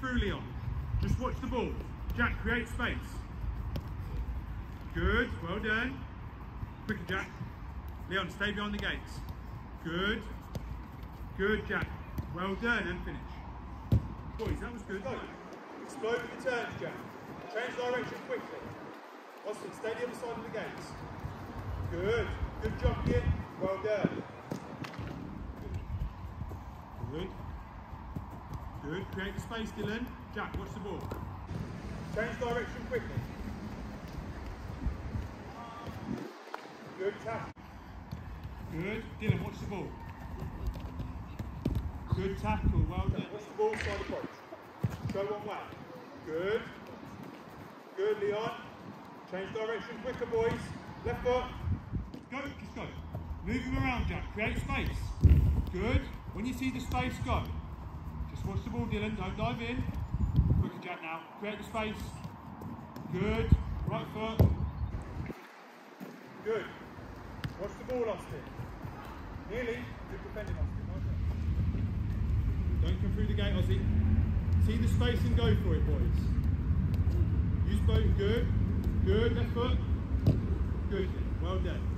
through, Leon. Just watch the ball. Jack, create space. Good, well done. Quicker, Jack. Leon, stay behind the gates. Good. Good, Jack. Well done, and finish. Boys, that was good. Go. Explode with the turns, Jack. Change direction quickly. Austin, stay the other side of the gates. Good. Good job, kid. Well done. Good. Good. Create the space, Dylan. Jack, watch the ball. Change direction quickly. Good tackle. Good. Dylan, watch the ball. Good tackle. Well done. Watch the ball side approach. Show one way. Good. Good, Leon. Change direction quicker, boys. Left foot. Go, just go. Move him around, Jack. Create space. Good. When you see the space, go. Just watch the ball, Dylan. Don't dive in. Quicker, Jack, now. Create the space. Good. Right foot. Good. Watch the ball, Austin. Nearly. Good defending, Austin. Well done. Don't come through the gate, Aussie. See the space and go for it, boys. Use both. Good. Good. Left foot. Good. Well done.